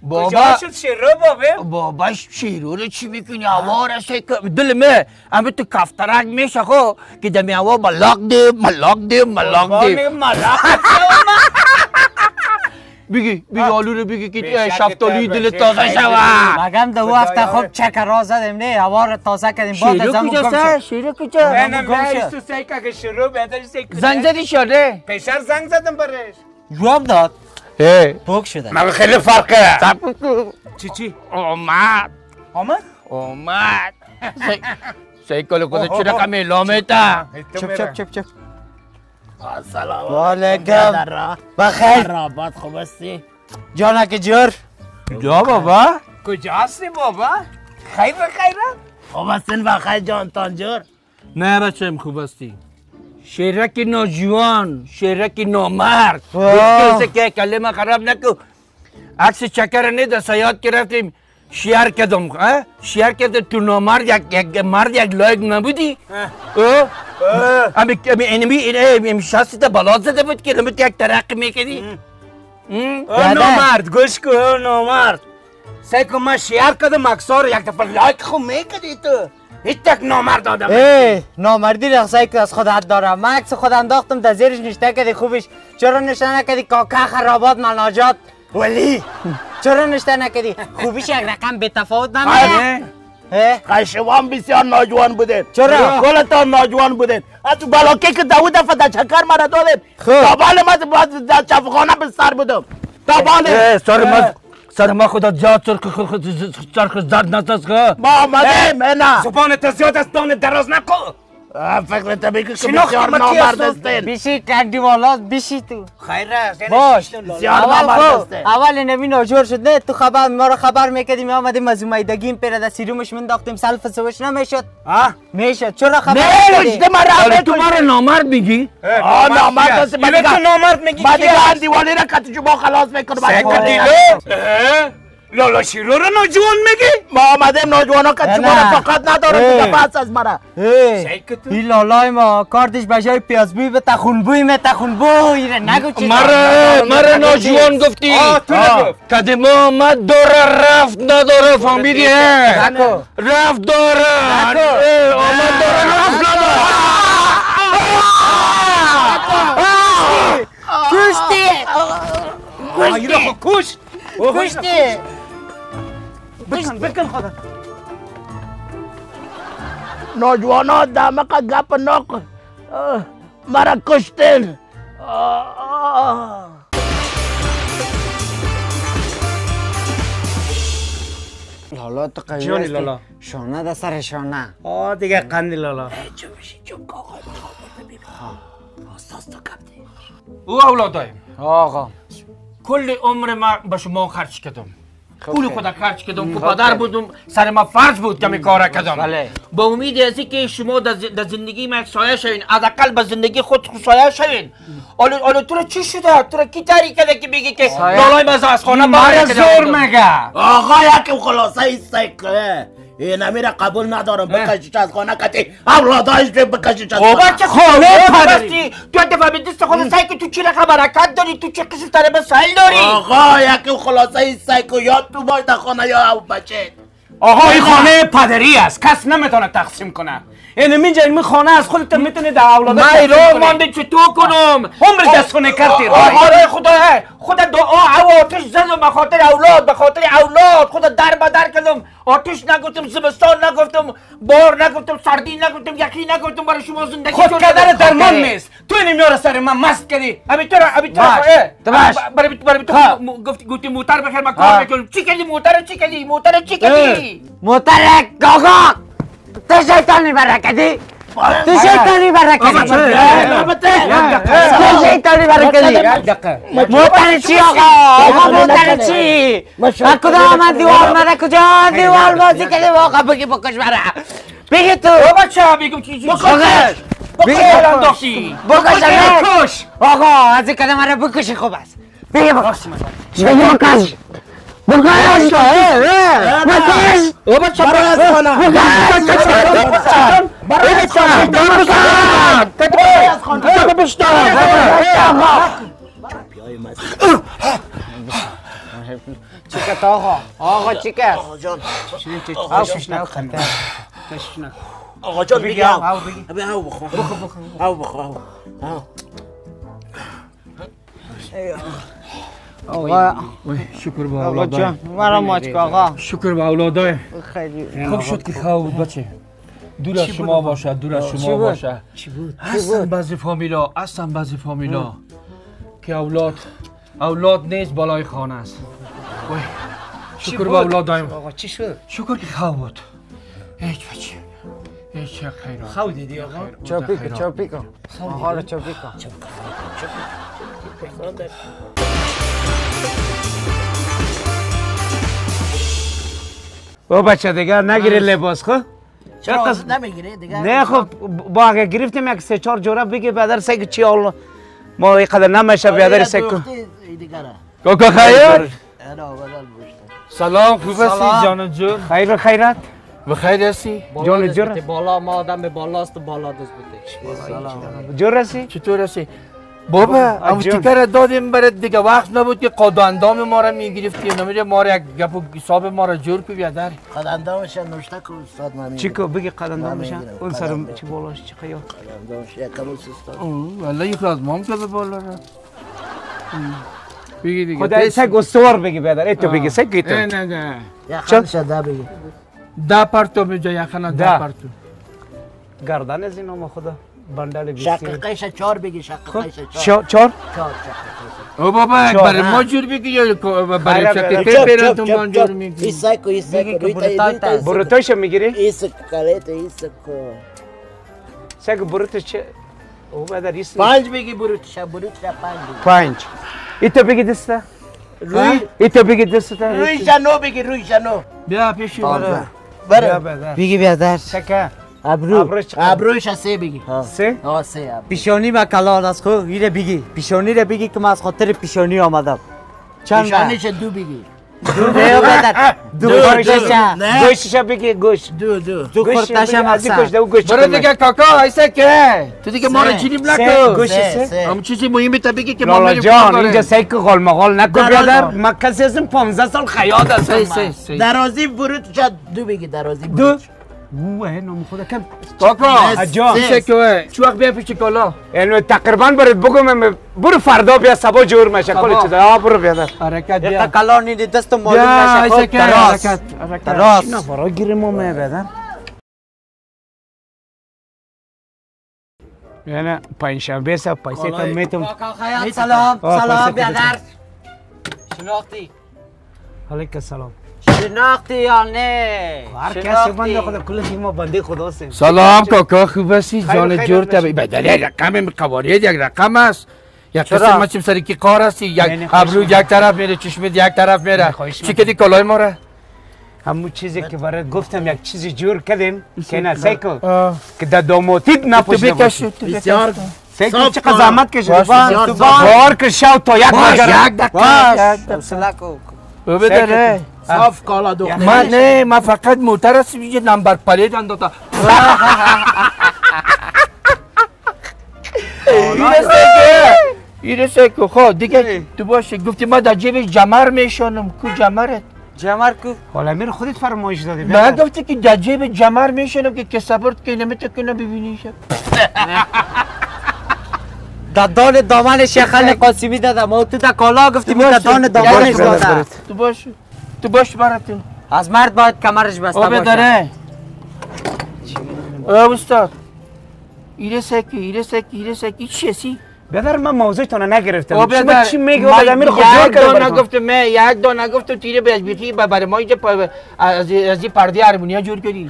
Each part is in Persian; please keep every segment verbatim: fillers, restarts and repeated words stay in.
بابا شد شیرو بابا بابا شیرو رو چی میکنی هوا را سیکه دلمه اما تو کفترک میشه خو که دمی هوا ملاق دیم ملاق دیم ملاق دیم ملاق بگی بگی آلو رو بگی که شفتالی دل تازه شوه مگم دو هفته خوب چک را زدیم نه هوا را تازه کردیم بعد از همون گم شد شیرو کجا نه نه نه تو سیکه که شیرو بهتر سیکه زنگ زدی شده پیشر زنگ زدم برش جواب داد اه پوک شده مگه خیلی فرقه چی چی اومد آمد اومد سیکل خود چی رقم اعلامه تا چپ چپ چپ چپ سلام علیکم بخیر رابط خوب هستی جانک جور جا بابا کجا هستی بابا خیر خیره خوب هستین بخیر جان تانجور نه بچم خوب هستی شیرک نوجوان شیرک نامرد کسی که کلمه خراب نکو عکس چکر نیده سیاد که رفتیم شیار کردم شیار کردم تو نامرد یک مرد یک لایق نبودی امی اینمی اینمی شخصی تا بلاد زده بود که نمید یک ترقی میکردی نامرد گوش کن نامرد سیکو ما شیار کردم اکسار یک دفعه لایک خود میکردی تو هیچ تک نامرد آدم ای نامردی رخصه که از خود حد دارم من عکس خود انداختم در زیرش نشته کردی خوبش چرا نشته نکردی کاکا خرابات مناجات ولی چرا نشته نکردی خوبیش یک رقم به تفاوت نمیده خشوان بسیار ناجوان بودید چرا؟ کلتان ناجوان بودید از بلاکی که دو دفعه در چکر مرا دادید تابال ما در چفخانه به سر بودم تابال سر ما سر ما خدا جاد چرخ زرد نتاز که ما آمده نه زبان زیاد از دان دراز نکن فکر تبی که بسیار نامرد هستین بیشی کندی والا بیشی تو خیره باش بسیار اول نامرد خب هستین اول نمی ناجور شد نه تو خبر ما رو خبر میکردیم آمدیم از اومیدگیم پیره در سیرومش منداختیم سلف سوش نمیشد میشد چرا خبر نه نکردی؟ رشته مرا تو ما رو نامرد میگی آه نامرد هستی اینه تو نامرد میگی بعد دیگه هم دیوالی را کتی با خلاص میکنه سیکو دیلو لالا شیرو رو ناجوان میگی ما آمدیم ناجوانا کتی ما را فقط ندارم دیگه پس از مرا سیکو تو این لالای ما کارتش بجای پیاز بوی به تخون بوی می تخون بوی را نگو چی مرا مرا ناجوان گفتی آه تو نگفت قدیم آمد داره رفت نداره فهمیدی رفت داره آمد داره رفت نداره کشتی اینو خود کش کشتی بکن بکن خدا نوجوانا دمق گپ نکن مرا کشتن لالا تو قوی جانی هستی. لالا. شانه در سر شانه آه دیگه قندی لالا چون میشی چون کاغا ببین اساس تو کپتی او اولادایم آقا کل عمر ما به شما خرج کردم پول خدا خرج کردم که پدر بودم سر ما فرض بود که می کار کردم بله با امید ازی که شما در زندگی ما یک سایه شوین حداقل به زندگی خود سایه شوین حالا حالا تو را چی شده تو را کی تحریک کرده که بگی که لالای مزه از خانه مرا زور مگه آقا یک خلاصه ایستیکه این امیره قبول ندارم بکشیش از خانه کتی اولادایش بکشیش از خانه بابا که خانه پدری تو دفعه به دست خود سعی که تو چی رقم برکت داری تو چه قسم طرف سهل داری آقا یک خلاصه ایستیکه یا تو باید در خانه یا بچه آقا این خانه پدری است کس نمیتونه تقسیم کنه این اینجا این خانه از خودت میتونی در اولاد من ایران مانده چطور کنم عمر دستونه کردی آره خدا خود دعا آتش زدم به خاطر اولاد به خاطر اولاد خود در به در کردم آتش نگفتم زمستان نگفتم بار نگفتم سردی نگفتم یکی نگفتم برای شما زندگی خود کدر درمان نیست تو این میاره سر من مست کردی ابی تو ابی تو برای برای تو گفتی گفتی موتر بخیر من کار میکنم چی کردی موتر چی کردی موتر چی کردی موتر گاگا تو شیطانی برکتی تو شیطانی برکتی تو شیطانی برکتی موتر چی آقا آقا موتر چی کدام آمد دیوار مده کجا دیوار بازی کردی آقا بگی بکش برا بگی تو بابا چه بگم چیزی بکش بگی انداختی بکش بکش آقا از این کلمه رو بکشی خوب است بگی بکش بگی بکش بکش بکش بابا چه برای از خانه برای از خانه برای از خانه بشتر چیکار است آقا آقا چی کرد آقا جان آقا ششنک خطر ششنک آقا جان بگی او او بگی بگی او بخور بخور بخور او بخور او آقا شکر به آقا اولادای جان مرا ماچ کن آقا شکر به اولادای خیلی خوب شد که خواب بود بچه دور از شما باشه دور از شما باشه چی بود هستن بعضی فامیلا هستن بعضی فامیلا که اولاد اولاد نیست بالای خانه است وای شکر به اولادایم آقا چی شد شکر که خواب بود هیچ بچه هیچ خیر خواب دیدی آقا چاپی کن چاپی کن آقا رو چاپی کن او بچه دیگه نگیری لباس خب چرا نمیگیری دیگه نه خب با اگه گرفتیم یک سه چهار جوراب بگی بیادر سگ چی حال ما اینقدر نمیشه بیادر سگ کن کاکا خیر انا بدل سلام خوب هستی جان جون خیر و خیرت بخیر هستی جان جور بالا ما آدم بالاست و بالا دست بوده جور هستی چطور هستی بابا اون تیکر دادیم برات دیگه وقت نبود که قاد و اندام ما را میگرفتی نمیره ما را یک گپ و حساب ما را جور کو بیادر قد اندامش نوشته که استاد من چی کو بگی قد اندام بشن اون سرم چی بالاش چی خیال اندامش یک کم استاد والله یک از مام که به بالا را بگی دیگه خدا سگ استوار بگی بیادر ای تو بگی سگ تو نه نه نه یا خانش ده بگی ده پرتو میجا یخنا ده پرتو گردن از اینو ما خدا بندل بیستی شقیقش چهار بگی شقیقش چهار چهار چهار او بابا یک برای ما جور بگی یا برای شقیقه پیرانتون من جور میگی ایسایکو ایسایکو رویتا بروتایش میگیری؟ ایسکو کلیت ایسکو سگ بروتش چه؟ او بیادر ایست پنج بگی بروتش بروتش پنج بگی پنج ای تو بگی دسته؟ روی ای تو بگی دسته؟ روی جنو بگی روی جنو بیا پیشی برو برو بگی بیادر چکه؟ ابرو ابروش سه بگی سه؟ ها سه ابرو پیشانی و کلال از خود ایره بگی پیشانی رو بگی که من از خاطر پیشانی آمدم چند پیشانیش دو بگی دو بیادر دو نه. گوشش بگی گوش دو دو دو خورتش هم از گوش دو گوش برو دیگه کاکا ایسا که تو دیگه ما را سه. جریب سه. نکن گوش سه سه. سه هم چیزی مهمی تا بگی که ما لالا میریم جان کار اینجا سعی که غال مغال نکن درال بیادر کن. من کسی هستم پانزده سال خیاط سه هستم سه من. سه درازی بروتش دو بگی درازی دو بروتش اوه نام خدا کم کاکا جان ایسا که چه وقت بیا پیش کالا اینو تقریبا برات بگم برو فردا بیا صبح جور میشه کلی چیزا آ برو بیادر حرکت بیا یک کلان نیدی دست معلوم بیا نشه ایسا خود که تراس حرکت حرکت تراس نه برای گیریم ما بیادر یعنی پنجشنبه سه پیسه تا میتم سلام آه، سلام پاسه بیادر شناختی علیک السلام شناختی یا نه هر کسی بنده خدا کل ما بنده خدا هستیم سلام کاکا خوب هستی خیر جان خیر جور باشی. تبی بدل یک رقم قوارید یک رقم است یک چرا؟ قسم مچم سری کی کار هستی نه، نه، یک خواهش ابرو یک طرف میره چشمت یک طرف میره خواهش چی کردی کلای ما را همون چیزی که برات گفتم یک چیزی جور کردیم که نه سیکل که در دوموتید نپوشیده باشی بسیار سیکل صاف چقدر کن. زحمت کشیده باش، بان بسیار بار که شو تا یک مگر یک دقیقه حوصله کو او بدره صاف کالا دو من نه من فقط موتر هستی یه نمبر پلید انداتا ایره سکو خب دیگه تو باشه گفتی ما در جیب جمر میشانم کو جمرت جمر کو حالا میر خودت فرمایش دادی نه گفتی که در جیب جمر میشانم که کسابرت که نمیتونه ببینیش دادان دامن شیخان قاسمی دادم او تو در کالا گفتی می دادان دامنش دادم تو باش تو باش براتون از مرد باید کمرش بسته آبه باشه داره آه استاد ایره سکی ایره سکی ایره سکی چیسی بیادر من موضوع تو نگرفتم آبه شما داره چی میگی و بعد میر خود جور یک دو کرده نگفته من یک دو نگفته تیره بیش بیخی برای ما اینجا پا- از از این پرده هرمونیا جور کردی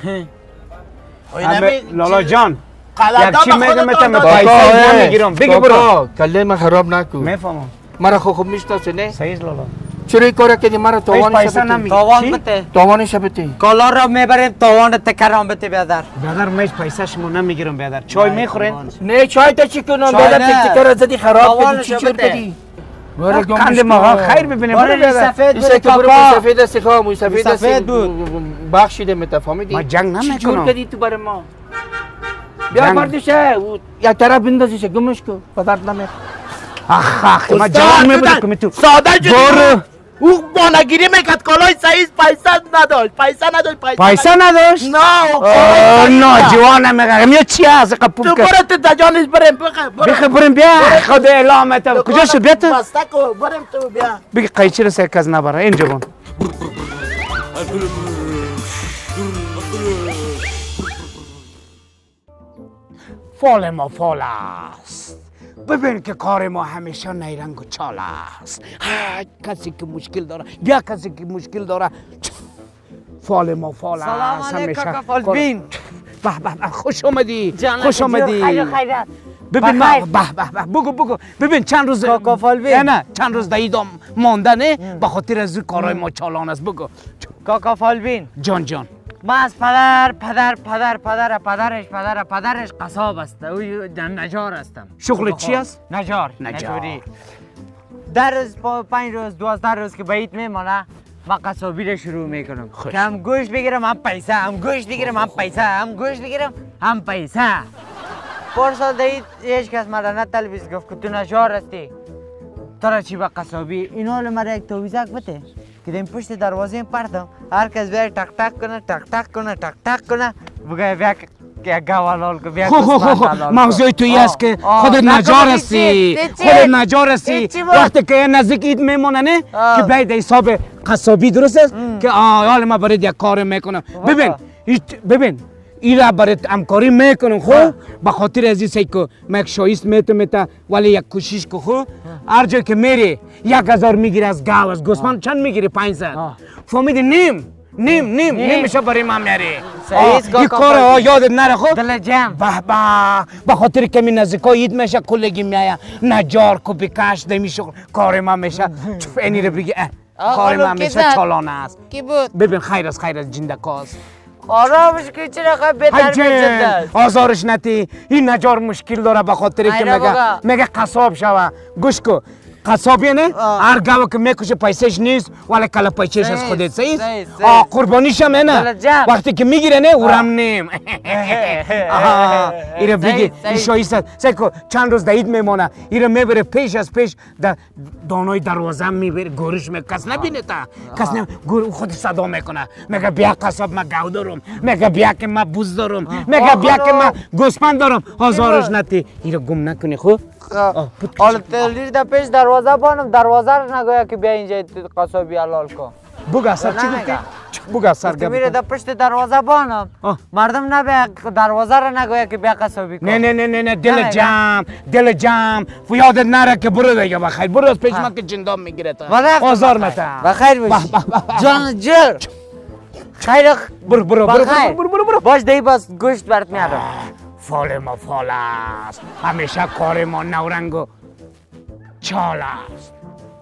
لالا جان قلعه یک چی دام میگم خودت تا آدم. پیسه نمیگیرم بگی برو کله من خراب نکن میفهمم مرا خوب خوب میشناسه نه صحیح لالا چرا این کار کردی مرا هیچ تاوانش پیسه بده نمیگی تاوان بده تاوانش بده کالا را میبریم تاوان تکرام بده بیادر بیادر میش پیسه شما نمیگیرم بیادر چای میخورین نه چای تا چی کنم چای بیادر نه. تک تک زدی خراب کردی تاوانش چی جور بده. کردی برو گم قند شو. ما خیر ببینیم برو برو بیادر سفید این بود سکه برو کاکا سفید است خواه موی سفید است سفید بود. بخشیده متفاهمیدی ما جنگ چی جور نمیکنم کردی تو برای ما بیا جنگ. بردشه یک طرف بندازیشه گمش کن پدرد نمیخ آخ آخ ما استاد، جوان استاد. میبودیم که تو ساده شدی برو او بانگیری میکرد کالای سعید پیسه نداشت پیسه نداشت پیسه پیسه نداشت؟ نه ناجوانم میگم یه چی از قپول تو کرد برو تو دجانش بریم بخه بخه بریم بیا خدا اعلامت کجا شد بیا تو بسته کو بریم تو بیا بگی قیچی رو سکز نبره اینجا بون فال ما فال است ببین که کار ما همیشه نیرنگ و چال است کسی که مشکل داره بیا کسی که مشکل داره فال ما فال است سلام علیکم کاکا فالبین به به خوش آمدی خوش آمدی خیر خیرت ببین ما به به به بگو بگو ببین چند روز کاکا فالبین نه چند روز دایدام ماندنه به خاطر از کارهای ما چالان است بگو کاکا فالبین جان جان ما از پدر پدر پدر پدر پدرش پدر پدرش قصاب است او نجار هستم شغل چی است؟ نجار نجار. نجاری در روز پا- پنج روز دوازده روز که بعید میمانه من قصابی رو شروع میکنم که هم گوشت بگیرم هم پیسه هم گوشت بگیرم هم پیسه هم گوشت بگیرم هم پیسه پارسال دید هیچ کس مرا نتلویز گفت که تو نجار هستی تو را چی به قصابی اینا حالا مرا یک تویزک بده که دیم پشت دروازه پردم هر کس بیای تک تک کنه تک تک کنه تک تک کنه بگه بیا که گوالال که بیا خو خو خو خو موضوع توی است که خودت نجار هستی خودت نجار هستی وقتی که نزدیک عید میمونه نه که باید حساب قصابی درست است که آه حالا ما برای یک کار میکنم ببین ببین این را برای همکاری میکنم خو به خاطر از این که من یک شایست میتونم میتا ولی یک کوشش که خو هر جای که میری یک هزار میگیری از گاو از گوسفند چند میگیری پنجصد فهمیدی نیم نیم نیم نیم میشه برای من میاری این کار یادت نره خب دل جمع به به به خاطر که می نزدیکا عید میشه کلگی میایم نجار کپی کش نمیشه کار من میشه چف اینی رو بگی کار من میشه چالانه است کی بود؟ ببین خیر از خیر از جندکاست آرامش که چرا خواهی بهتر می‌جنده آزارش نتی این نجار مشکل داره به خاطر که میگه میگه قصاب شوه گوش کو قصابی نه هر گاو که میکشه پیسش نیست ولی کلا پیسش از خودت صحیح آ قربانیش هم نه وقتی که میگیره نه اورم نیم ایره بگی این شایسته سیکو چند روز دعید میمونه ایره میبره پیش از پیش دانای دروازه میبره گورش می کس نبینه تا کس نه گور خود صدا میکنه میگه بیا قصاب ما گاو دارم میگه بیا که ما بوز دارم میگه بیا که ما گوسفند دارم آزارش نتی ایره گم نکنی خب حالا تلیر در پیش دروازه بانم دروازه رو نگویا که بیا اینجا قصابی حلال کن بگو سر چی گفتی؟ بگو سر که میره در پشت دروازه بانم مردم نبیا دروازه رو نگویا که بیا قصابی کن نه نه نه نه دل جمع دل جمع و یادت نره که برو دیگه بخیر برو از پیش من که جندام میگیره تا آزار متا بخیر باشی جان جر خیر برو برو برو برو برو برو باش دی باز گوشت برات میارم فال ما فال است همیشه کار ما نورنگ و چال است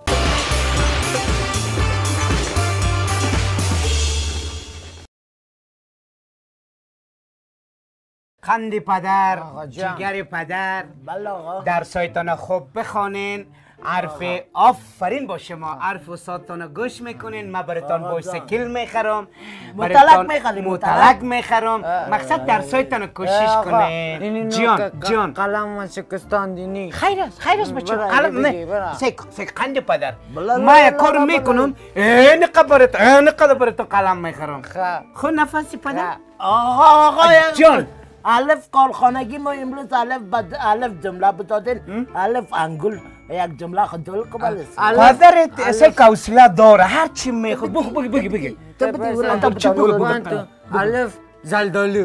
خندی پدر جگر پدر در سایتان خوب بخوانین حرف آفرین با شما حرف استادتان گوش میکنین ما براتان بایسیکل میخرم مطلق میخریم مطلق میخرم مقصد در سایتان کوشش کنین جان جان قلم من شکستان دینی خیر است خیر است بچه قلم نه سیک سیک خند پدر ما یک کار میکنم این قبرت این قبرت قلم میخرم خو نفسی پدر آقا آقا جان الف کارخانگی ما امروز الف بد الف جمله بتادین الف انگل یک جمله خود دل قبل است پدرت اصلا حوصله داره هر چی میخواد بگو بگو بگو بگو تو بگو تو چی بگو بگو الف زلدالو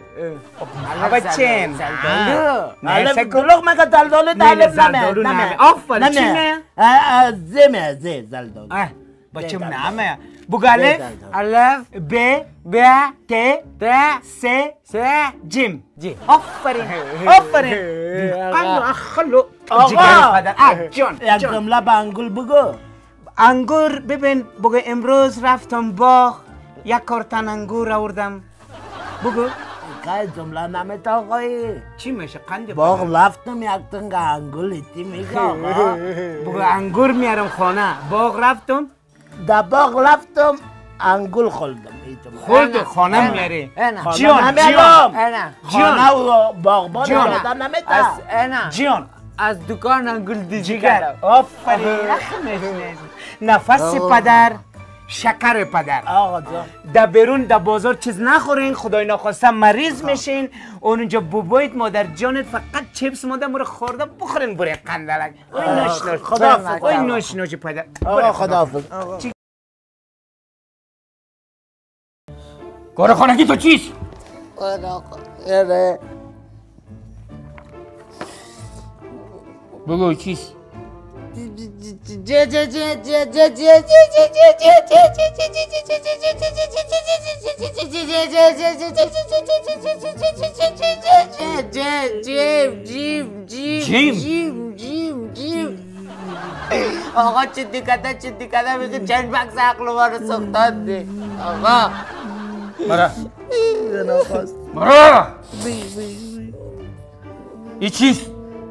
بچین زلدالو الف دلوغ مگه زلدالو الف نمه نمه آفرین چی میه زمه زه زلدالو بچه نمه بگو الف الف ب ب ت ت س س جیم جی آفرین آفرین قلو اخلو آقا جان یک جمله به انگل بگو انگور ببین بگو امروز رفتم باغ یک کارتن انگور آوردم بگو که جمله نمیت آقایی چی میشه قند باغ رفتم یک تنگ انگل ایتی میگه آقا بگو انگور میارم خانه باغ رفتم در باغ رفتم انگل خلدم خلد خانه میاری جیان جیان انا خانه و باغبان آدم نمیتا انا جیان از دکان گل دیجی جگر کردم. آفرین رخمش نیست نفس پدر شکر پدر آقا جان در بیرون در بازار چیز نخورین خدای ناخواسته مریض میشین اونجا بابایت مادر جانت فقط چیپس مادر مورو خورده بخورین بره قندلک اوی نوش نوش خداحافظ. اوی نوش نوش پدر آقا خداحافظ. کار خانگی تو چیست؟ بگو چیست؟ آقا چه دیکته چه دیکته میگه چند بکس عقل ما رو سختان دی آقا برا برا این چیست؟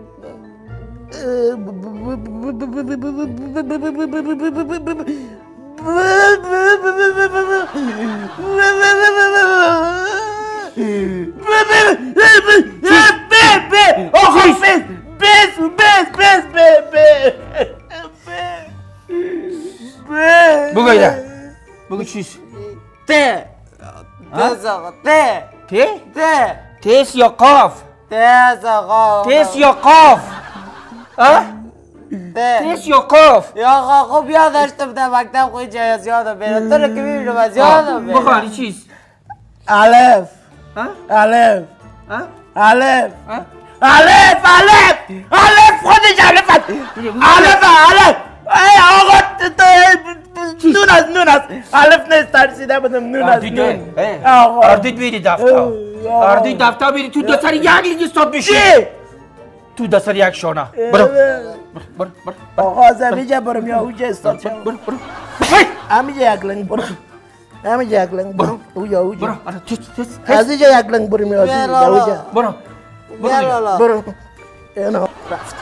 بگو ایده بگو چیست؟ ته تز آقا ته ته؟ ته تیس یا قاف؟ تز آقا تیس یا قاف؟ اه؟ ته تیس یا قاف؟ یا آقا خوب یاد داشتم در مکتب خوی جای از یادم بیرم تو رو که میبینم از یادم بیرم بخواری چیست؟ الف ها؟ الف ها؟ الف ها؟ الف الف الف خودش الف است. الف الف ای آقا تو نون است نون است الف نیست ترسیده بودم نون است نون آقا اردید بیری دفتر اردید دفتر بیری تو دستر یک لیگ استاد میشی تو دستر یک شانه برو برو برو آقا از همیجا برم یا اوجه استاد شم برو برو همیجا یک لنگ برو همیجا یک لنگ برو او یا اوجه برو آره تیس تیس از اینجا یک لنگ برم یا اوجه برو برو برو اینا رفت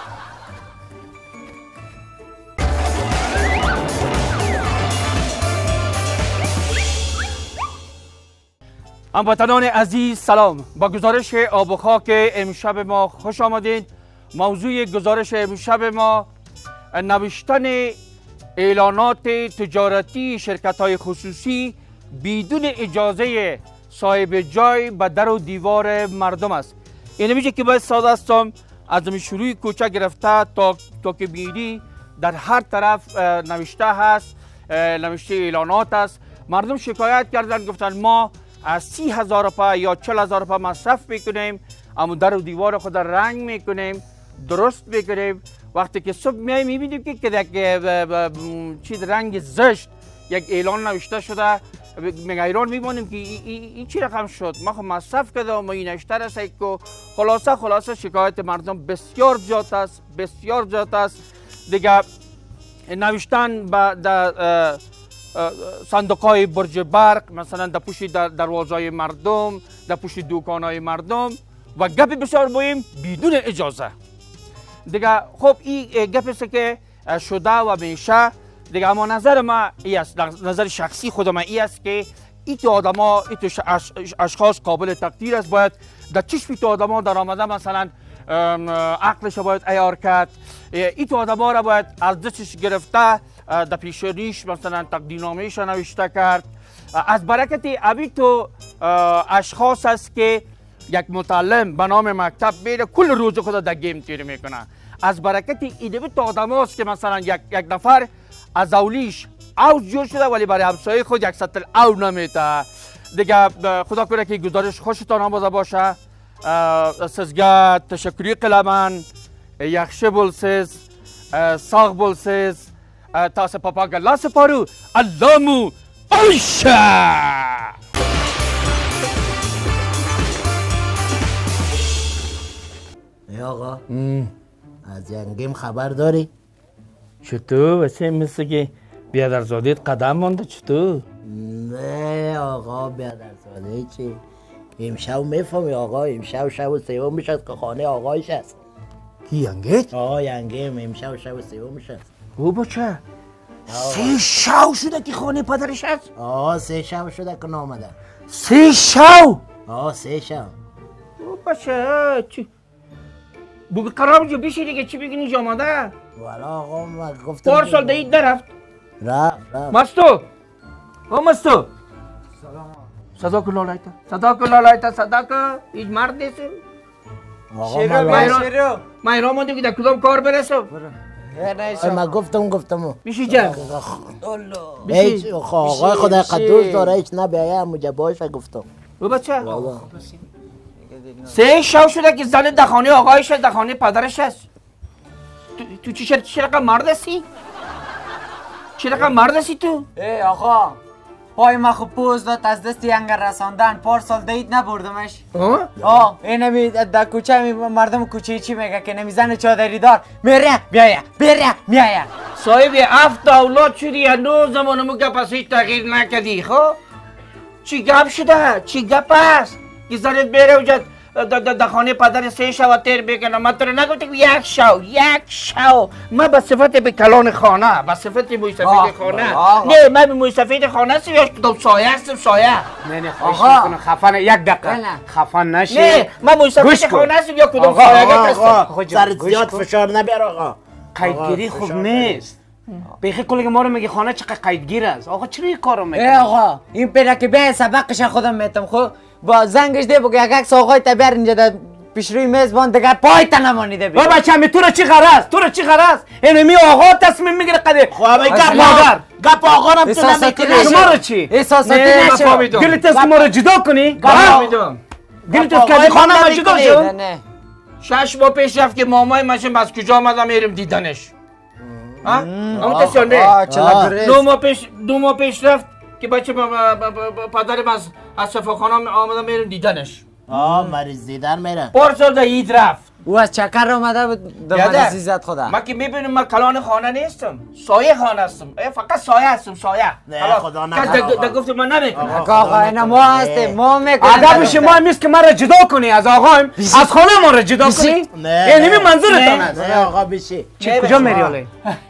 هموطنان عزیز سلام. با گزارش آب و خاک امشب ما خوش آمدید. موضوع گزارش امشب ما نوشتن اعلانات تجارتی شرکت های خصوصی بدون اجازه صاحب جای به در و دیوار مردم است. این میشه که باید ساده استم از شروع کوچه گرفته تا تا که بیری در هر طرف نوشته هست، نوشته اعلانات است. مردم شکایت کردن گفتن ما از سی هزار روپه یا چل هزار روپه مصرف میکنیم اما در و دیوار خود رنگ میکنیم، درست میکنیم. وقتی که صبح میایم میبینیم که یک چیز رنگ زشت یک اعلان نوشته شده، میگه ایران میمانیم که این چی رقم شد، ما خب مصرف کردم و این اشتر است که خلاصه خلاصه شکایت مردم بسیار زیاد است، بسیار زیاد است. دیگه نوشتن به صندوقهای برج برق، مثلا در پشت دروازهای مردم، در پشت دکانهای مردم و گپ بسیار مهم بدون اجازه. دیگه خب این گپ است که شده و میشه. دیگه اما نظر ما ای است، نظر شخصی خود ما ای است که این تو آدما، این تو اشخاص قابل تقدیر است. باید در چشم تو آدما در آمده مثلا عقلش باید عیار کرد. این تو آدما را باید از دستش گرفته در پیشونیش مثلا تقدیرنامه‌اش نوشته کرد. از برکت ابی تو اشخاص است که یک متعلم به نام مکتب میره کل روز خود در گیم تیر میکنه. از برکت ایده تو آدم هاست که مثلا یک, یک نفر از اولیش اوج جور شده ولی برای همسایه خود یک سطل او نمیده. دیگه خدا کنه که گزارش خوشتان آموزه باشه. سزگه تشکری قلمن یخشه بولسیز ساغ بولسیز تاسه پاپا گلا سپارو اللامو ایشه. ای آقا از ینگیم خبر داری؟ چطور؟ واسه مثل که بیادرزادیت قدم مانده چطور؟ نه آقا بیادرزاده چی؟ امشب میفهمی آقا، امشب شب و سیوم میشد که خانه آقایش است. کی ینگیت؟ آقا ینگیم امشب شب و سیوم میشد. او بچه سه شو شده که خانه پدرش هست؟ آقا سه شب شده که نامده. سه شو؟ آقا سه شب. او بچه چی؟ بگو قرار جو بشی دیگه چی بگی اینجا آماده؟ والا آقا من گفتم پار سال دهید نرفت رفت رفت مستو او مستو صدا کن لالایتا صدا کن لالایتا صدا کن هیچ مرد نیست آقا شیرو من بیا رفت. شیرو من ایران مانده که در کدام کار برسم ای، من گفتم گفتم بیشی جان هیچ آقای خدا قدوس داره هیچ نبیایه مجا باشه گفتم او بچه سه شو شده که زن دخانه آقایش هست دخانه پدرش هست تو, تو چی شد چی رقم مرد هستی؟ چی رقم مرد هستی تو؟ ای آقا پای ما خوب پوز داد از دست ینگر رساندن پارسال دید نبردمش آه؟ آه این نمی در کوچه می مردم کوچه چی میگه که نمی زن چادری دار میره میایه میره میایه صاحب هفت اولاد شدی هنوز زمانمو گپ از هیچ تغییر نکردی خب؟ چی گپ شده؟ چی گپ است؟ که زنت بره اونجا در خانه پدر سه شو تیر بکنه من تو رو نگفتی که یک شو یک شو من به صفت به کلان خانه به صفت موی سفید خانه نه من به موی سفید خانه هستم یا کدام سایه هستم سایه نه نه خواهش میکنم خفن یک دقیقه خفن نشی نه من موی سفید خانه هستم یا کدام سایه هستم آقا سر زیاد فشار نبیر آقا قیدگیری خوب نیست بیخی کلی ما رو میگه خانه چقدر قیدگیر است آقا چرا این کارو ای میکنی آقا این پیدا که به سبقش خودم میتم خب با زنگش ده بگه یک عکس آقای تبر اینجا در پیش روی میزبان دیگه پای تنمانیده بید با بچه همی تو رو چی غرض تو رو چی غرض اینمی آقا تصمیم میگیره قده خب گپ مادر. آقا گپ آقا رو تو احساساتی نمیکنی نشه. شما رو چی احساساتی نه، نشه مفهومیدم. دلت است که ما رو جدا کنی فهمیدم دلت است آقای که از خانه خانه ما جدا می‌کنی. شو نه نه شش ماه پیش رفت که مامای ماشین از کجا آمدم میرم دیدنش ها؟ اما تسیان نه آه چلا گریز دو ماه پیش دو ماه پیش رفت که بچه با- با- با- با- پدرم از از شفاخانه آمدم میرم دیدنش آه مریض دیدن میره پارسال در عید رفت او از چکر آمده بود در یاده. مدرسی زد خدا من که میبینم من کلان خانه نیستم سایه خانه هستم اه، فقط سایه هستم سایه نه، خلاص. خدا کس نکنه در- آقا. در گفت من نمیکنم آقا اینا ما هستیم ما میکنیم ادب شما هم نیست که ما رو جدا کنی از آقایم از خانه ما رو جدا کنی نه یعنی نه. منظورتان است نه آقا بشی چی کجا میری حالا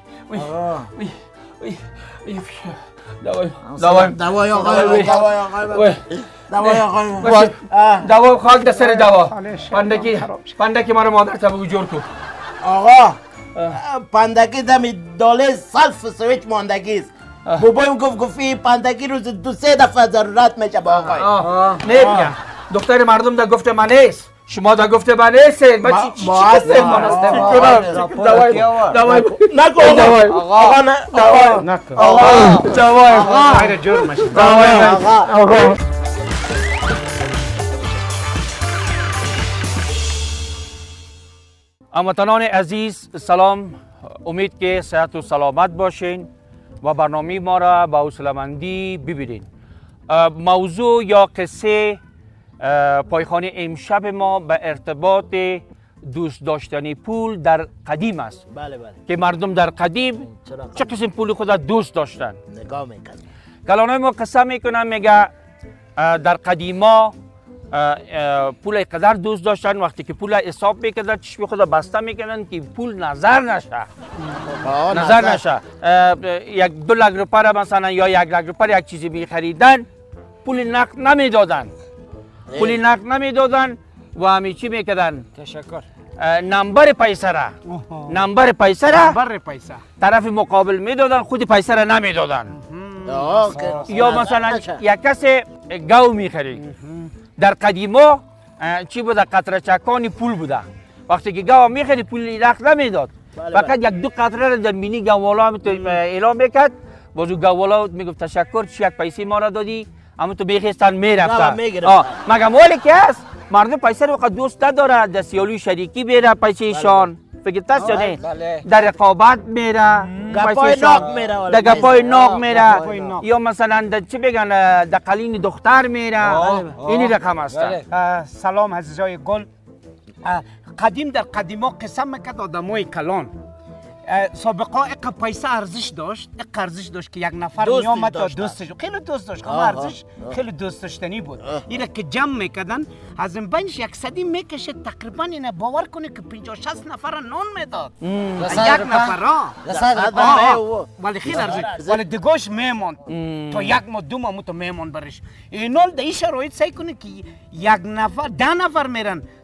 دوای دوای دوای آقای دوای آقای دوای آقای باشه. دوا خاک در سر دوا پندکی پندکی مرا مادر تا بگو جور کن آقا پندکی دمی داله سلف سویچ ماندگیست بابایم گفت گفتی پندکی روز دو سه دفعه ضرورت میشه با آقای آه. نه دیگه دختر مردم در گفته من نیست شما در گفته من نیستید من ما- چی- چی- ما چی هستیم، کنم؟ ما چی هستیم. کنم؟ آقا، چی- راپور دوای کیا؟ دوای نکن دوای آقا نه دوای نکن آقا دوای غیر جور میشه دوای آقا هموطنان عزیز سلام امید که صحت و سلامت باشین و برنامه ما را با حوصله‌مندی ببینید موضوع یا قصه اه، پایخانه امشب ما به ارتباط دوست داشتنی پول در قدیم است بله بله که مردم در قدیم چرا چه قسم پول خود را دوست داشتن نگاه میکنم کلانای ما قصه میکنن میگه اه، در قدیما اه، اه، پول قدر دوست داشتن وقتی که پول حساب میکردن چشم خود را بسته میکردن که پول نظر نشه نظر نشه اه، یک دو لک روپه را مثلا یا یک لک روپه را یک چیزی میخریدن پول نقد نمیدادن پول نقد نمیدادن و همین چی میکردن تشکر نمبر پیسه را نمبر پیسه را بر پیسه طرف مقابل میدادن خود پیسه را نمیدادن یا مثلا یک کس گاو میخرید در قدیما اه، چی بوده قطره چکانی پول بوده وقتی که گاو میخرید پول نقد نمیداد فقط یک دو قطره را در مینی گاوالا هم تو اعلام میکرد بازو گاوالا میگفت تشکر چی یک پیسی ما را دادی اما تو بیخیستن میرفتن مگه مالی که هست مردم پیسه رو وقت دوست نداره در سیالوی شریکی بیره پیسه ایشان فکر تست یا نه در رقابت میره گپای ناق میره در گپای ناق میره یا مثلا در چی بگن در قلین دختر میره اینی رقم است سلام عزیزای گل اه، قدیم در قدیما قسم میکرد آدمای کلان اه، سابقا اقا پیسه ارزش داشت اقا ارزش داشت که یک نفر دوستش میامد تا داشت. دوستش خیلی دوست داشت اما آها، ارزش خیلی دوست داشتنی بود اینا که جمع میکردن از این بینش یک صدی میکشه تقریبا اینه باور کنه که پنجاه شصت نفر نان میداد یک نفر ها آه، ولی خیلی ارزش ولی دگاش میماند تا یک ماه دو ماه تو میماند برش اینال در این شرایط سعی کنه که یک نفر ده نفر میرن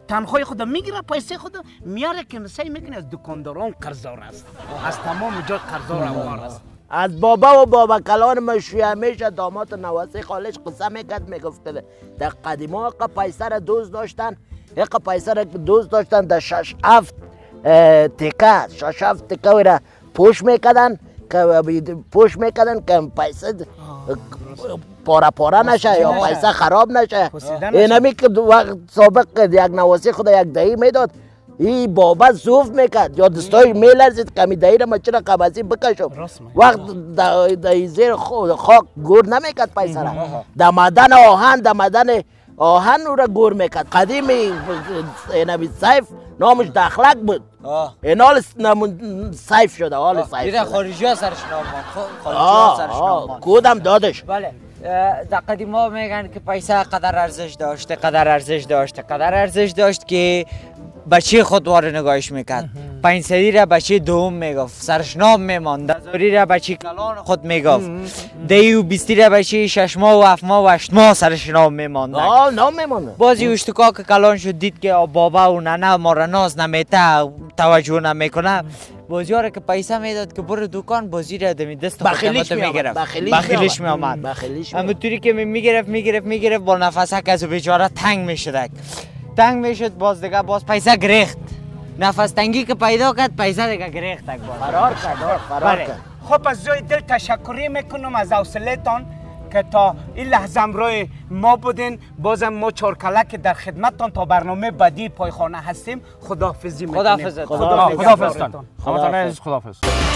تنخواه خود میگیره پیسه خود میاره که سعی میکنه از دکانداران قرضدار است از تمام جای قرضدار اوار است از بابا و بابا کلان مشوی همیشه داماد نواسه خالش قصه میکرد میگفته در قدیما اقا پیسه را دوست داشتن اقا پیسه را دوست داشتن در شش هفت تکه شش هفت تکه را پوش میکردن که پوش میکردن که پیسه پارا پارا نشه یا پیسه خراب نشه اینمی که وقت سابق یک نواسی خود یک دهی میداد این بابا زوف میکرد یا دستای میلرزید کمی دهی را ما چرا قبضی بکشم وقت در زیر خاک گور نمیکرد پیسه را در مدن آهن در مدن آهن او را گور میکرد قدیم اینمی سیف نامش دخلک بود این حال سیف شده حال سیف دیره خارجی ها سرش نام خارجی ها سرش نام کودم دادش بله در قدیم ها میگن که پیسه قدر ارزش داشته قدر ارزش داشته قدر ارزش داشت که بچه خود واره نگاهش میکرد پنج سری را بچه دوم میگفت سرش نام میماند دزاری را بچه کلان خود میگفت دی و بیستی را بچه شش ماه و هفت ماه و هشت ماه سرش نام میماند آه نام میماند بازی اشتکا که کلان شد دید که بابا و ننه ما را ناز نمیته توجه نمیکنه بازی ها را که پیسه میداد که برو دکان بازی را دمی دست بخیلیش میگرفت بخیلیش میامد بخیلیش اما طوری که میگرفت میگرفت میگرفت با نفسه که از بیچاره تنگ میشد تنگ میشد باز دیگه باز پیسه گریخت نفس تنگی که پیدا کرد پیسه دیگه گریخت باز فرار کرد فرار کرد خب از زوی دل تشکری میکنم از حوصله‌تان که تا این لحظه روی ما بودین بازم ما چارکلک در خدمتتان تا برنامه بعدی پایخانه هستیم خداحافظی میکنیم خداحافظ خداحافظ خداحافظ خداحافظ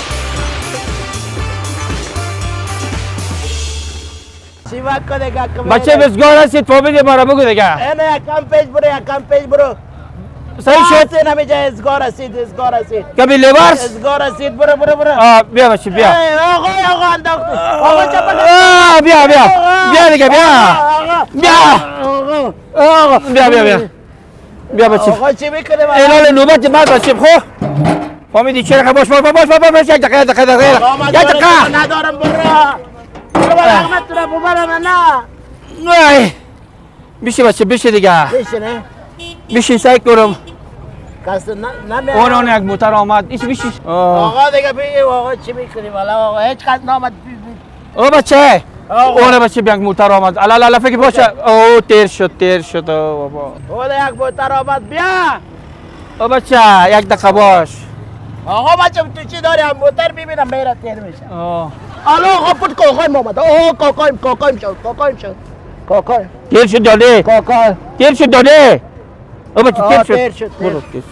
بچه بسگار هستید فامیلی ما را بگو دیگه اینه یکم پیش برو یکم پیش برو صحیح شد نمیجه ازگار هستید ازگار هستید کبی لباس ازگار هستید برو برو برو آه بیا بچه بیا آقا آقا انداخت آقا چپا آه بیا بیا بیا دیگه بیا بیا آقا بیا بیا بیا بیا بچه آقا چی میکنه اینال نوبت مرد بچه خو فامیلی چرا باش باش باش باش باش یک دقیقه دقیقه دقیقه یک دقیقه ندارم برو برو رحمت تو را ببرم نه نه بشه بچه بشه دیگه بشه نه بشه سعی کنم کس نمیاد اون یک موتر آمد ایش بشه آقا دیگه بگیم آقا چی میکنی والا آقا هیچ کس نامد او بچه اون بچه یک موتر آمد الا الا فکر باشه او تیر شد تیر شد بابا اون یک موتر آمد بیا او بچه یک دقیقه باش آقا بچه تو چی داری هم موتر ببینم میره تیر میشه آه الو آقا پوت کاکایم آمد آه کاکایم کاکایم شد کاکایم شد کاکایم تیر شد داده کاکایم تیر شد داده او بچه تیر شد تیر شد برو تیر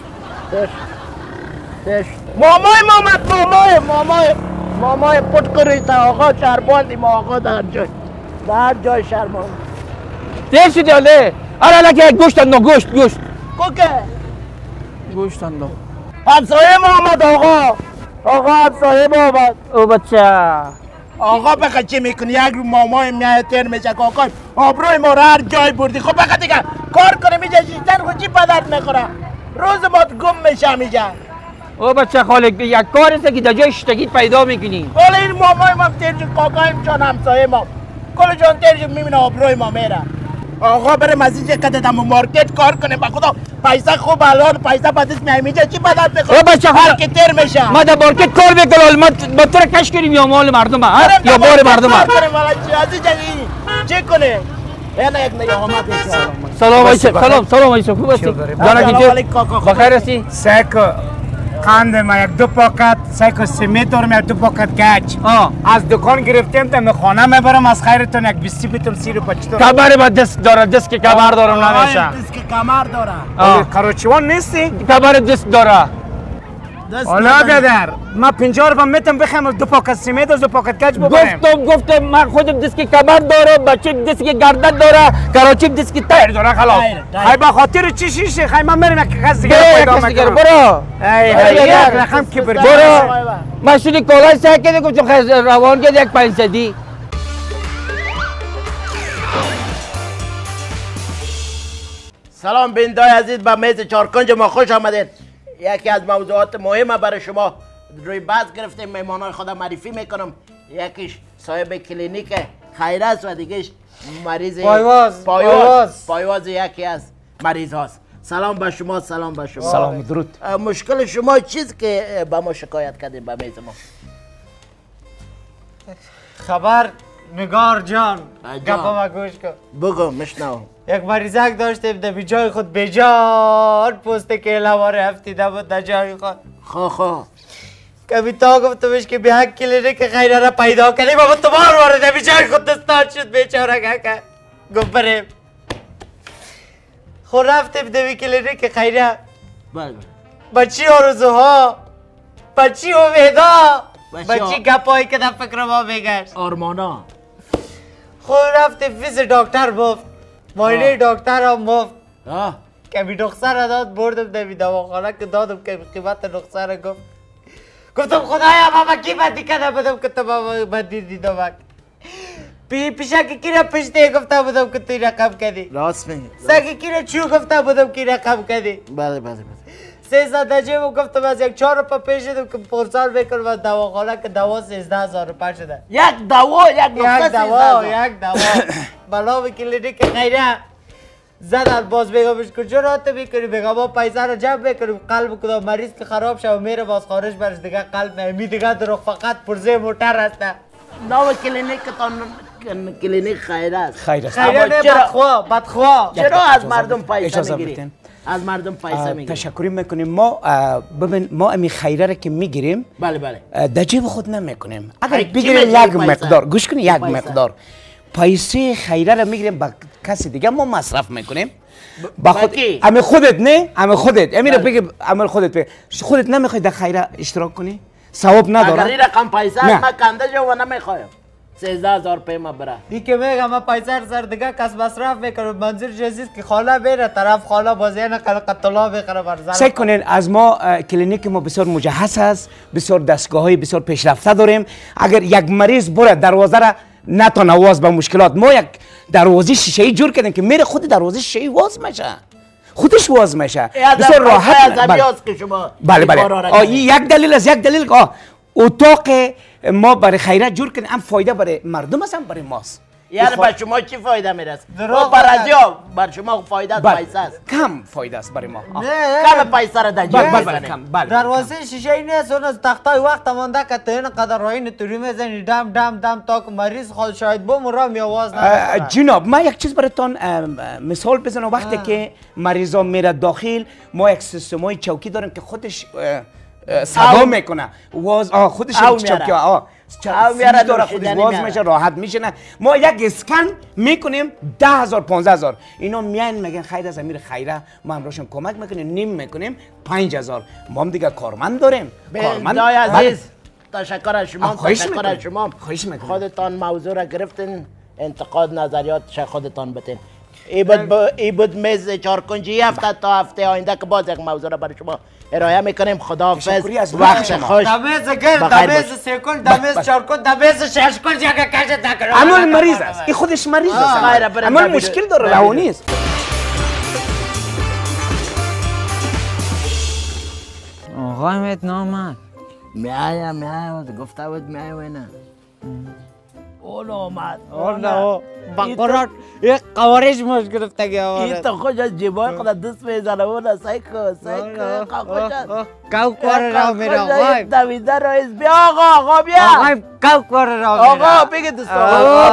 تیر مامای مامد مامای مامای مامای پوت کریتا آقا شرباندی ما آقا در جای در جای شرباند تیر شد داده الا الا که گوشت اندو گوشت گوشت کوکه گوشت اندو همسایه ما آمد آقا آقا همسایه ما آمد او بچه آقا بخواه چی میکنی یک رو مامای میای تیر میشه کاکای آبروی ما رو هر جای بردی خب بخواه دیگه کار کنه میجه شیطان خود چی پدر میخوره روز ما گم میشه میجه او بچه خالق یک کار است که در جای شتگیت پیدا میکنی حالا این مامای ما تیر شد کاکایم چون همسایه ما کل جان تیر شد میبینه آبروی ما میره آقا بریم از اینجا کده دم مارکت کار کنه با خدا پیسه خوب الان پیسه بعدش میای میجه چی پدر میخوره او بچه هر که تیر میشه ما در مارکت کار بکنم ما با تو را کش کنیم یا مال مردم ها یا بار مردم ها چی کنه اینا یک نگاه آمد سلام علیکم سلام سلام علیکم خوب هستی جانا کی بخیر هستی سیکو قند ما یک دو پاکت سیکو سیمت دارم یک دو پاکت گچ از دکان گرفتیم تا خانه میبرم از خیرتون یک بیستی بیتم سی رو پچتو کمر با دست داره دست که کمر دارم نمیشه دست که کمر داره کاروچوان نیستی؟ کمر دست داره حالا بدر ما پنجاه رو میتونم بخرم دو پاکت سیمت و دو پاکت گچ ببرم گفتم گفتم من خودم دست که کمر دارم بچه دست که گردن داره کراچی دست که تیر داره خلاص های با خاطر چی شیشه خیلی من میرم یک کس دیگه پیدا میکنم برو ای های یک رقم که برو برو ماشینی کلاه سه کده گفتم خیلی روان کرد یک پنج صدی سلام بینندای عزیز به میز چارکنج ما خوش آمدید یکی از موضوعات مهمه برای شما روی بحث گرفتیم مهمانای خدا معرفی میکنم یکیش صاحب کلینیک خیرست و دیگهش مریض پایواز پایواز پایواز یکی از مریض هاست سلام به شما سلام به شما سلام درود مشکل شما چیز که با ما شکایت کردیم به میز ما خبر نگار جان گپا گوش کن بگو مشنو یک مریضک داشتیم در بی جای خود بجار پوست کیلوار افتیده بود در جای خود خو خو کبھی تا گفتمش که به حق کلینیک خیره را پیدا کنیم اما تمام وارد بی جای خود دستان شد بیچاره که گفت بریم خود رفتیم در کلینیک خیره بله بچی آرزوها بچی امیدا بچی گپایی که در فکر ما بگشت آرمانا خود رفتیم فیز دکتر گفت مایلی دکتر هم گفت کمی نخسر داد بردم در دواخانه که دادم که قیمت نخسر گفت گفتم خدایا بابا کی بدی کنه بدم که تو بابا بدی دیدم پی پیشا که کی را پشته گفته بودم که توی رقم کردی راست میگی سگی کی را چو گفته بودم کی رقم کردی بله بله بله سه ساعت جیبم گفتم از یک چهار روپه پیش شدم که پرسال بکنم از دواخانه که دوا سیزده هزار روپه شده یک دوا یک یک دوا یک دوا بلا به کلینیک خیره زدن باز بگمش کجا رات میکنی بگم ما پیسه رو جمع بکنیم قلب کدام مریض که خراب شد و میره باز خارج برش دیگه قلب نمی دیگه در فقط پرزه موتر هسته نام کلینیک تان کلینیک خیره است خیر است خیره نه بدخوا بدخوا چرا از مردم پیسه اجازه میگیری بدین. از مردم پیسه میگیری تشکر میکنیم ما ببین ما امی خیره را که میگیریم بله بله در جیب خود نمیکنیم اگر چی بگیریم میگیری یک پیسه؟ مقدار گوش کنی یک پیسه. مقدار پیسه خیره را میگیریم با کسی دیگه ما مصرف میکنیم با خود کی؟ امی خودت نه امی خودت امی را بگی امی خودت بگی خودت نمیخوای در خیره اشتراک کنی ثواب اگر نداره این رقم پیسه نه. است من کنده جو و نمیخوایم سیزده هزار پیما بره این که میگم من پیسه سر دیگه کس مصرف میکنم منظور چیزی که خاله بره طرف خاله بازی نه قطلا بخره بر سعی کنین از ما اه، کلینیک ما بسیار مجهز است بسیار دستگاه های بسیار پیشرفته داریم اگر یک مریض بره دروازه را نتونه واز به مشکلات ما یک دروازه شیشه ای جور کردیم که میره خود دروازه شیشه ای واز میشه خودش واز میشه بسیار راحت بله که شما بله بله آه، این یک دلیل از یک دلیل که آه، اتاق ما برای خیرات جور کردیم هم فایده برای مردم است هم برای ماست یعنی بر شما چی فایده میرسه دروغ بر نگه. از یا بر شما فایده از بله. پیسه است کم فایده است برای ما آه. کم پیسه را در جیب بله بله بله بزنید. کم بله دروازه شیشه ای نیست اون از تختای وقت مانده که تو این قدر راین توری میزنی دم دم دم تا که مریض خود شاید بوم را می آواز اه، نمیکنه جناب ما یک چیز براتون اه، مثال بزنم وقتی که مریضا میره داخل ما یک سیستمای چوکی داریم که خودش اه، اه، صدا میکنه واز آه خودش او چوکی میاره. آه او میاره داره نوشیدنی خودش واز میاره. میشه راحت میشه نه ما یک اسکن میکنیم ده هزار پانزده هزار اینا میان میگن خیر از امیر خیره ما هم روشون کمک میکنیم نیم میکنیم پنج هزار ما هم دیگه کارمند داریم کارمند دای بله. عزیز تشکر از شما آه، خواهش تشکر میکنم. از شما خواهش میکنم. خودتان موضوع را گرفتین انتقاد نظریات خودتان بتین ای بود با ای بود میز چهار کنجی هفته تا هفته آینده که باز یک موضوع را برای شما ارائه میکنیم خداحافظ تشکری از وقت شما. خوش دمیز گرد بخیر دمیز باش. سیکل دمیز چارکل دمیز ششکل جگه کشت نکنه عمل مریض است این خودش مریض است خیره، بریم عمل ببینیم. مشکل داره ببینیم. روانی است آقای مت نامد میایم میایم گفته بود میایم نه اون آمد اوه بقرات یک قوارش مش گرفتگی این آوارد تو خوش از جیبای خود دست میزنه اون سایکو سایکو خوش است کو کار را میره آقای دویده رئیس بیا آقا آقا بیا آقای کو کار را میره آقا بگه دوست آقا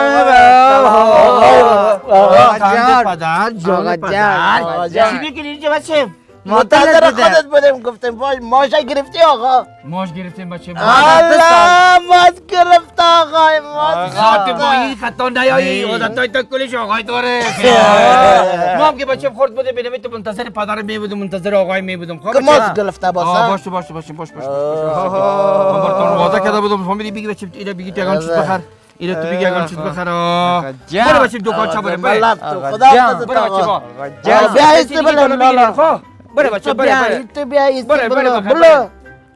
جان پدر آقا جان آقا جان. چی میگیری چه بچه منتظر خودت بودیم گفتیم باش ماشا گرفتی آقا ماش گرفتیم بچه ما الله ماش گرفت آقای ماش خاطر با این خطا نیایی عادتای تا کلش آقای داره ما هم که بچه خورد بوده بینم تو منتظر پدر می بودم منتظر آقای می بودم خب که ماش گرفته آه باسا باشه باشه باشه باش باش من براتون وعده کرده بودم فهمیدی بگی بچه اینا بگی تو یگان چیز بخر اینا تو بگی یگان چیز بخر برو بچه دکان چا بره بره بلد تو خدا حافظت برو بچه آقا با بیا ایستی بله بله برو بچه برو برو تو بیا ایستی بره، بره، بله بخیر، بله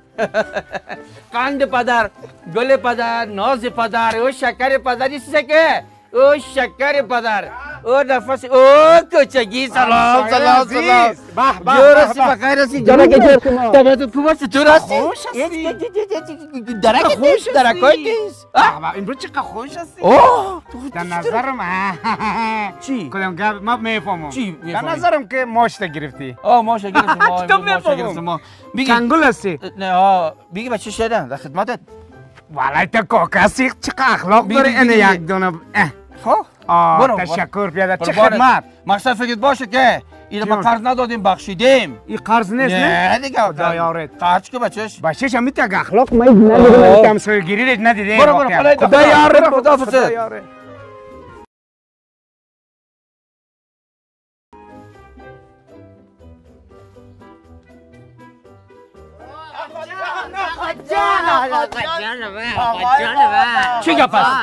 قند پدر گل پدر ناز پدر او شکر پدر چیزه که او شکر پدر او نفس او کوچگی سلام سلام سلام جور هستی بخیر هستی جانه که جور طبیعتت خوب است چطور هستی؟ خوش هستی درکت نیست درکت نیست امروز چقدر خوش هستی اوه در نظرم چی؟ کدام گپ ما میفهمم چی در میفهمی؟ نظرم که ماشت گرفتی آه ماشه گرفتم ما تو ماشه میفهمم. گرفتم ما بگی کنگل هستی نه آه بگی بچه شدن در خدمتت والله تو کاکا هستی چقدر اخلاق بگی، داری بگی، این بگی. یک دونه اه. خب آه برو، تشکر بیادر چه قربانت. خدمت مقصد فکرت باشه که اینو ما جون. قرض ندادیم بخشیدیم این قرض نیست نه نه دیگه خدا یارت. قرض که بچهش باشش هم میتونی اخلاق ما ندیدم تمثیلگیری ندیدیم برو برو خدا خدا یارت خدا حافظت یارت چی گپ است؟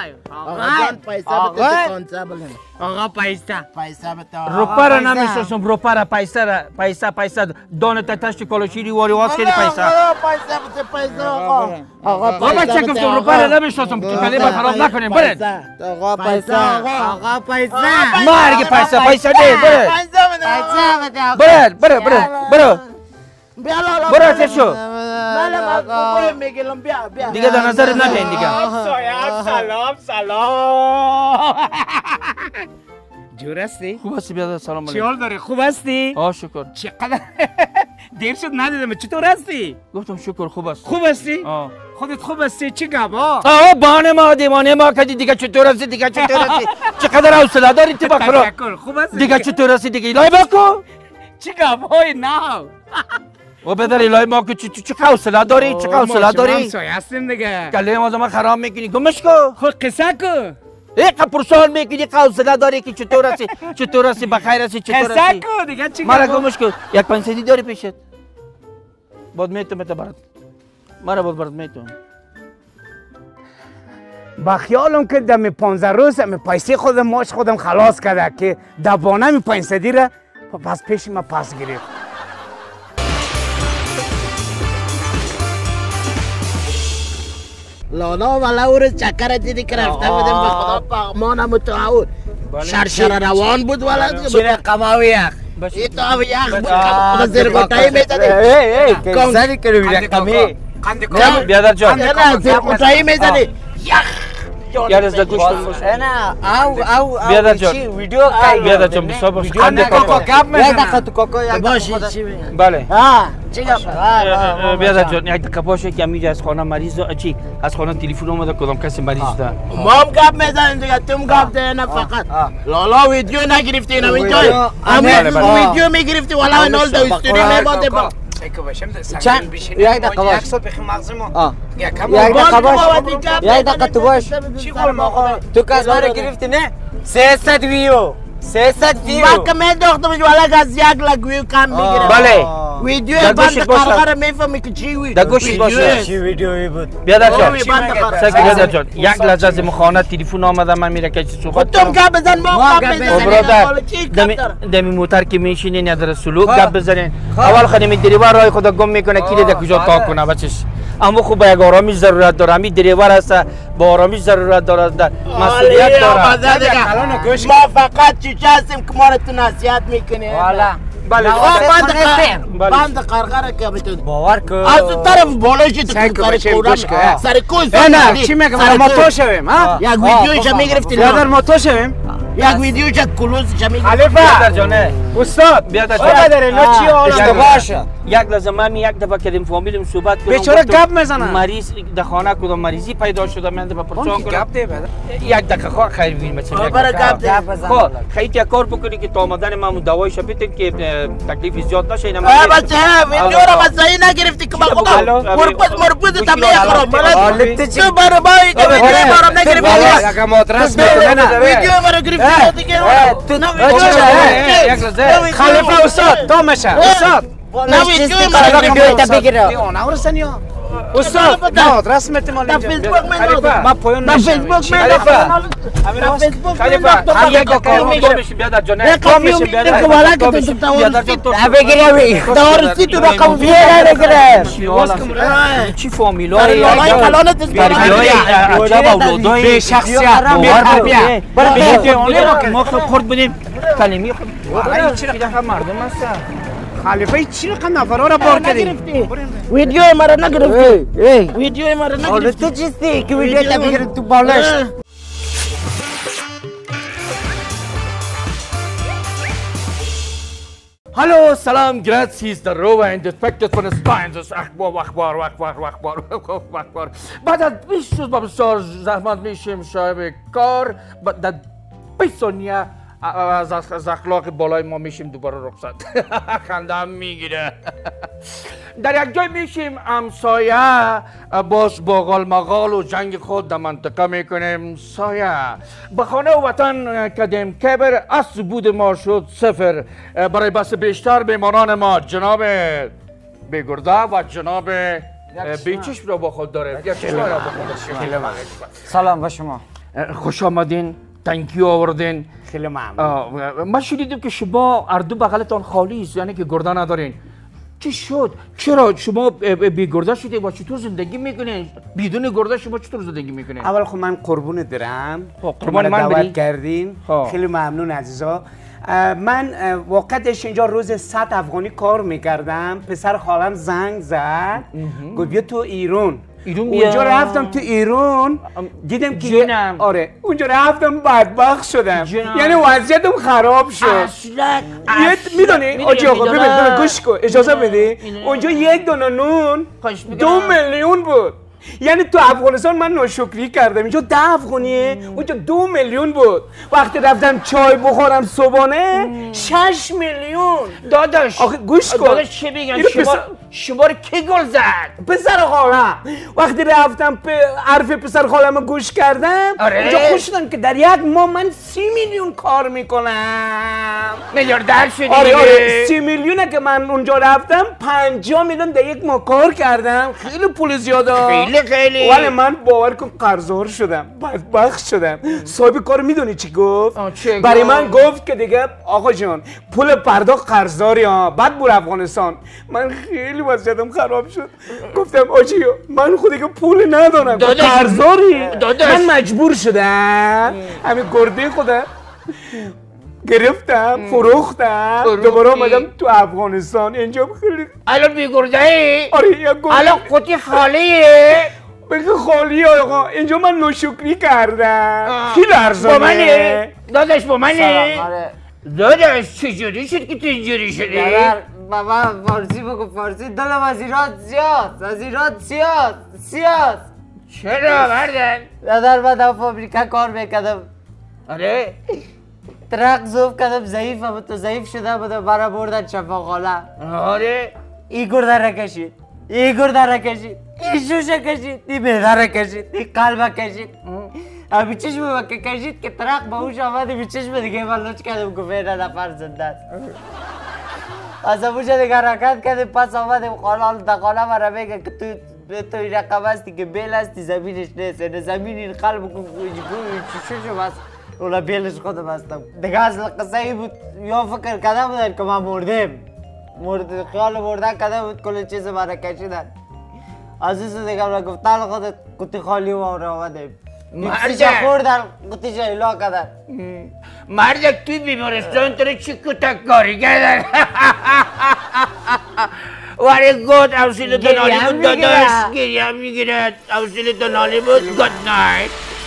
آقا پیسه روپا را نمیشناسم روپا را پیسه را پیسه پیسه دانه تشت کلوچیری واری واس کردی پیسه آقا بچه گفتم روپا را نمیشناسم که کلمه خراب نکنیم برید آقا پیسه آقا پیسه مرگ پیسه پیسه ده برید پیسه بده برید برید برید برو برو تشو دیگه در نظر نبین دیگه سلام سلام جور هستی؟ خوب هستی بیادر سلام چی علیکم حال داری؟ خوب هستی؟ آه شکر چقدر دیر شد ندیدم چطور هستی؟ گفتم شکر خوب است خوب هستی؟ آه خودت خوب هستی؟ چی گپ ها؟ آه بانه ما دیوانه ما کدی دیگه چطور هستی دیگه چطور هستی چقدر حوصله داری تو بخرا تشکر خوب هستی؟ دیگه چطور هستی دیگه لای باکو چی گپ های نه؟ و بدر لای باکو چی چی حوصله داری چه حوصله داری سایه هستیم دیگه کله ما ما خراب میکنی گمش کو خود قصه کو یک پرسان میکنی حوصله داری که چطور هستی چطور هستی بخیر هستی چطور قصه هستی کو دیگه چی مرا گپ گمش کو یک پنسدی داری پیشت بعد میتونم مت برات مرا بعد برات میتونم با خیالم که دم پانزده روز می پیسه خودم ماش خودم خلاص کرده که دبانه می پنسدی را پس پیش ما پس گرفت لالا ولا او روز چکر دیدی که رفته بودیم به خدا پاغمانم تو او شرشر روان بود ولا چی رقم یخ این تو او یخ بود خدا زرگوتایی میزدی ای ای کسانی کنو رقمی بیادر جان نه زرگوتایی میزدی یخ یاد از گوش انا او او بیادر او جان. چی ویدیو کای بیادر جان بسا باش خنده کاکا یک دقیقه تو کاکا یک باشی دقیقه چی میگه بله ها چی گپ بیادر جان یک دقیقه باشه که میگه از خانه مریض چی از خانه تلفن اومده کدام کسی مریض ده ما هم گپ میزنیم دیگه تم گپ ده نه فقط لالا ویدیو نگرفتی اینم اینجا هم ویدیو میگرفتی ولا نال دو استوری میبانده با چند یک دقیقه باش بخی مغزمو یک دقیقه باش یک دقیقه تو باش چی قول آقا تو کس مرا گرفتی نه سیصد ویو سیصد ویو وقت من دختم ولا از یک لک ویو کم میگیره بله ویدیو در بند گوشت باشه. قرقر میفهمی که چی وی در گوشت باشه. چی ویدیویی بود بیادر جان وی بند قرقر سک بیادر جان یک لحظه از خانه تلفن آمده من میره که چی صحبت تم گپ بزن ما ما گپ گپ بزنیم او برادر حالا چی گپ دمی داره؟ دمی موتر که میشینین یا در سلوک گپ بزنین اول خانم دریور راه خدا گم میکنه کی در کجا تا کنه بچش اما خوب یک آرامی ضرورت داره همین دریور است با آرامی ضرورت داره مسئولیت داره ما فقط چی هستیم که ما رو تو نصیحت میکنه والا بله بند نیستیم. بله. بند قرقر که بتون باور کن از اون طرف بالاشی تو سعی کن سر بچه، کورم گوش کن. سر کوز نه چی میگم ما تو شویم ها یک ویدیوش میگرفتی بیادر ما تو شویم یک ویدیوش کلوزش میگرفتی بیادر جانه استاد بیادر آقا جان داره نه چی حال یک باشه یک لحظه من یک دفعه کردیم فامیلیم صحبت کنم بیچاره گفتم گپ میزنن. مریض در خانه کدام مریضی پیدا شده من به پرسان کنم گپ ده بیادر یک دقیقه خواهد خیر بگیم مثلا برای گپ ده خب خیلی یک کار بکنی که تا آمدن من دوایش بتین که تکلیف زیاد نشه اینا اه بچه ویدیو رو بس صحیح نگرفتی که من خدا مربوط مربوط تمیه خراب بلد تو برای بایی که ویدیو بارم نگرفتی یک مدرس میکنه ویدیو برای گرفتی دیگه یک لحظه خلیفه استاد تو میشه استاد بالش چیستی کنم ویدیو تا بگیرم دیوانه ورسنی ها استاد نه رسمت مال اینجا فیسبوک من ما پایان در فیسبوک من در فیسبوک من هم یک کار میگیریم بیاد در جنه کام میشیم بیاد در بالا که تو تو بگیرم دارستی تو رقم بیاره بگیرم چی فامیلا لالای کلانت به شخصیت باور بیا برو ما خورد بودیم کلمی خورد چی رقم مردم هستن خلیفه چی رقم نفرها را بار کردیم ویدیو مرا نگرفتی ویدیو مرا حالا نگرفتی تو چیستی که ویدیو تا بگیرم تو بالش Hallo, salam, grazie, der Rover and the Spectres von der Spines, اخبار اخبار اخبار اخبار اخبار بعد از بیست روز با بسیار زحمت میشیم صاحب کار در بیست ثانیه از از اخلاق بالای ما میشیم دوباره رخصت خنده هم میگیره در یک جای میشیم همسایه باز باقال مقال و جنگ خود در منطقه میکنیم سایه به خانه و وطن کدیم کبر اصل بود ما شد صفر برای بس بیشتر میمانان ما جناب بیگرده و جناب بیچشم را با خود داره یا چشم را با خود سلام با شما خوش آمدین تنکی آوردین خیلی ممنون من شنیدم که شما اردو بغلتان خالی است یعنی که گرده ندارین چی شد؟ چرا شما بی گرده شدید و چطور زندگی میکنین؟ بدون گرده شما چطور زندگی میکنین؟ اول خب من قربون درم قربان من دعوت بری؟ کردین خواه. خیلی ممنون عزیزا من وقتش اینجا روز صد افغانی کار میکردم پسر خالم زنگ زد گفت بیا تو ایران ایران بیا اونجا رفتم تو ایران دیدم که جنم. آره اونجا رفتم بدبخت شدم جنم. یعنی وضعیتم خراب شد اصلا میدونی آجی آقا ببین ببین گوش کن اجازه بده اونجا یک دونه نون دو میلیون بود یعنی تو افغانستان من ناشکری کردم اینجا ده افغانیه اونجا دو میلیون بود وقتی رفتم چای بخورم صبحانه شش میلیون داداش آخه گوش کن داداش چی بگم اینو شما پسر- شما رو کی گل زد پسر خالم وقتی رفتم پ... حرف پسر خالم گوش کردم آره. اونجا خوش شدم که در یک ماه من سی میلیون کار میکنم میلیاردر شدی آره آره سی میلیونه که من اونجا رفتم پنجاه میلیون در یک ماه کار کردم خیلی پول زیاده خیلی خیلی ولی من باور کن قرضدار شدم بدبخت شدم صاحب کار میدونی چی گفت آه، چه برای گفت؟ من گفت که دیگه آقا جان پول پرداخت قرضداری ها بعد برو افغانستان من خیلی وضعیتم خراب شد گفتم آجی من خودی که پول ندارم داداش، قرضداری داداش. من مجبور شدم همین گرده خودم گرفتم فروختم فروختی. دوباره آمدم تو افغانستان اینجا خیلی الان بیگرده ای آره یک گرده الان قوطی خالیه بگه خالی آقا اینجا من نوشکری کردم آه. خیلی با ارزانه منی داداش با منی سلام آره داداش چجوری شد که تو اینجوری شدی برادر بابا فارسی بگو فارسی دلم از ایران زیاد از ایران زیاد زیاد چرا بردن برادر من در فابریکه کار میکردم آره ترک زوف کردم ضعیفم تو ضعیف شده بودم برا بردن شفاخانه آره ای گرده را کشید ای گرده را کشید ای شوشه کشید ای معده را کشید ای قلب کشید امی چشم که کشید که ترک به هوش آمد امی چشم دیگه من لوچ کردم که نه نفر زنده است از اونجا دیگه حرکت کردیم پس آمدیم خانه دقانه مرا میگه که تو تو این رقم هستی که بیل هستی زمینش نیست این زمین این قلب کن چشم هست اولا بیلش خودم هستم دیگه اصلا قصه ای بود یا فکر کده بودن که من مردم مرد خیال مردن کده بود کل چیز مرا کشیدن از این دیگه مرا گفتن خودت کتی خالی و آره آمدیم مرده. خوردن کتیش ایلا کردن مرد توی بیمارستان تو رو چی کتک کاری کردن ولی گود حوصله تو نالی بود گریه هم داداش میگیره. گریه هم میگیرد حوصله تو نالی بود گود نایت